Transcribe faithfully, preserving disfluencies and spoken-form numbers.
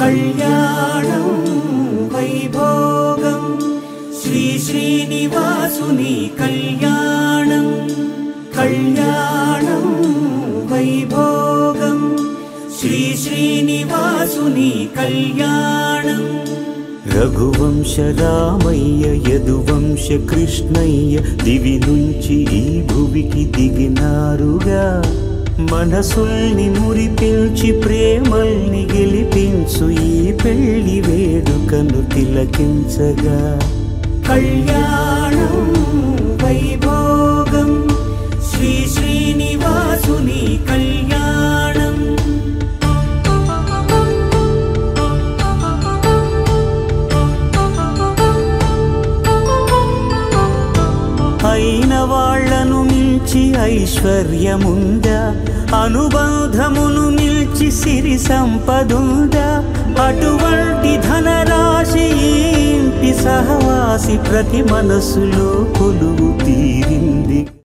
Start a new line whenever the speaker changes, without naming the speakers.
కళ్యాణం వైభోగం శ్రీ శ్రీనివాసుని కళ్యాణం కళ్యాణం వైభోగం శ్రీ శ్రీనివాసుని కళ్యాణం రఘువంశ రామయ్య యదువంశ కృష్ణయ్య దివి నుంచి ఈ భువికి దిగినారుగా మనసుల్ని మురిపించి ప్రేమల్ని గెలిపించు ఈ పెళ్లి వేడుకను తిలకించగా కళ్యాణం వైభోగం శ్రీ శ్రీనివాసుని కళ్యాణం అయిన వాళ్లను మించి ఐశ్వర్యముందా అనుబంధమును మిల్చి సిరి సంపదుందా అటువంటి ధనరాశి ఇంటి సహవాసి ప్రతి మనసులో కొలువు తీరింది.